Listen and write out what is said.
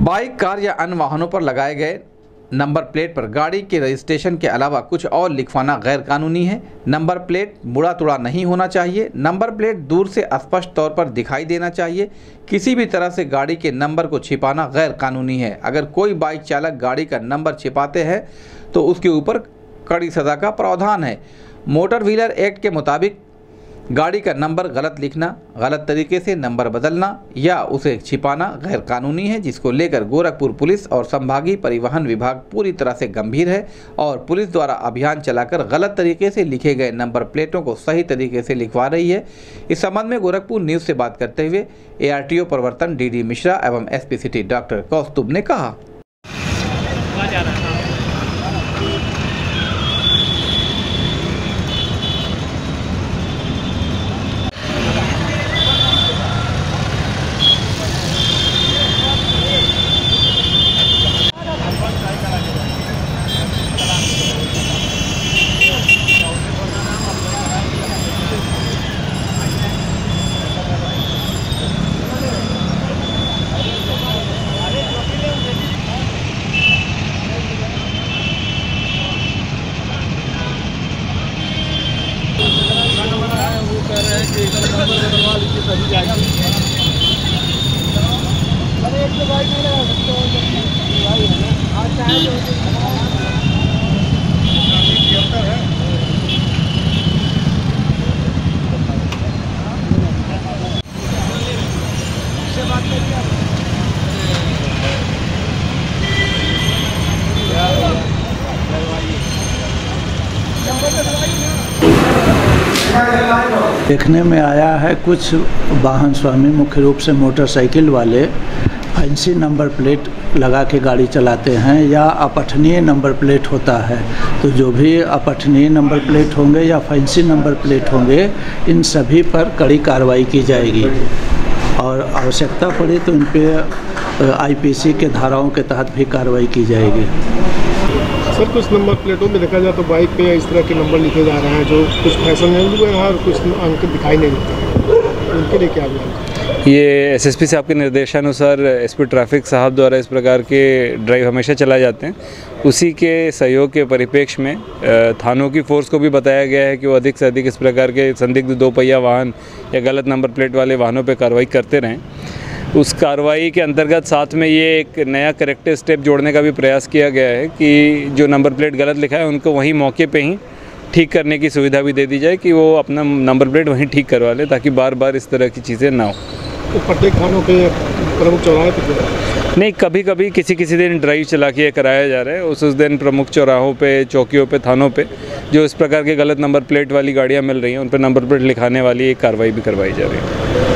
Bike, car या अन्य वाहनों पर लगाए गए नंबर प्लेट पर गाड़ी के रजिस्ट्रेशन के अलावा कुछ और लिखवाना गैर कानूनी है। नंबर प्लेट मुड़ा तुड़ा नहीं होना चाहिए। नंबर प्लेट दूर से स्पष्ट तौर पर दिखाई देना चाहिए। किसी भी तरह से गाड़ी के नंबर को छिपाना गैर कानूनी है। अगर कोई बाइक चालक गाड़ी का नंबर छिपाते हैं तो उसके ऊपर कड़ी सज़ा का प्रावधान है। मोटर व्हीलर एक्ट के मुताबिक गाड़ी का नंबर गलत लिखना, गलत तरीके से नंबर बदलना या उसे छिपाना गैर कानूनी है, जिसको लेकर गोरखपुर पुलिस और संभागीय परिवहन विभाग पूरी तरह से गंभीर है और पुलिस द्वारा अभियान चलाकर गलत तरीके से लिखे गए नंबर प्लेटों को सही तरीके से लिखवा रही है। इस संबंध में गोरखपुर न्यूज़ से बात करते हुए ARTO प्रवर्तन DD मिश्रा एवं SP सिटी डॉक्टर कौस्तुभ ने कहा। देखने में आया है कुछ वाहन स्वामी, मुख्य रूप से मोटरसाइकिल वाले, फैंसी नंबर प्लेट लगा के गाड़ी चलाते हैं या अपठनीय नंबर प्लेट होता है। तो जो भी अपठनीय नंबर प्लेट होंगे या फैंसी नंबर प्लेट होंगे, इन सभी पर कड़ी कार्रवाई की जाएगी और आवश्यकता पड़ी तो इन पे IPC के धाराओं के तहत भी कार्रवाई की जाएगी। सर, कुछ नंबर प्लेटों में देखा जाए तो बाइक पे इस तरह के नंबर लिखे जा रहे हैं जो कुछ फैशनेबल है और कुछ अंक दिखाई नहीं देते, उनके लिए क्या हुआ? ये SSP साहब के निर्देशानुसार SP ट्रैफिक साहब द्वारा इस प्रकार के ड्राइव हमेशा चलाए जाते हैं। उसी के सहयोग के परिप्रेक्ष्य में थानों की फोर्स को भी बताया गया है कि वो अधिक से अधिक इस प्रकार के संदिग्ध 2 पहिया वाहन या गलत नंबर प्लेट वाले वाहनों पर कार्रवाई करते रहें। उस कार्रवाई के अंतर्गत साथ में ये एक नया करेक्टिव स्टेप जोड़ने का भी प्रयास किया गया है कि जो नंबर प्लेट गलत लिखा है उनको वहीं मौके पे ही ठीक करने की सुविधा भी दे दी जाए कि वो अपना नंबर प्लेट वहीं ठीक करवा ले, ताकि बार बार इस तरह की चीज़ें ना हो। तो प्रत्येक थानों पे प्रमुख चौराहे पे नहीं, कभी कभी किसी दिन ड्राइव चला के कराया जा रहा है। उस दिन प्रमुख चौराहों पे, चौकियों पे, थानों पे जो इस प्रकार के गलत नंबर प्लेट वाली गाड़ियाँ मिल रही हैं उन पर नंबर प्लेट लिखाने वाली एक कार्रवाई भी करवाई जा रही है।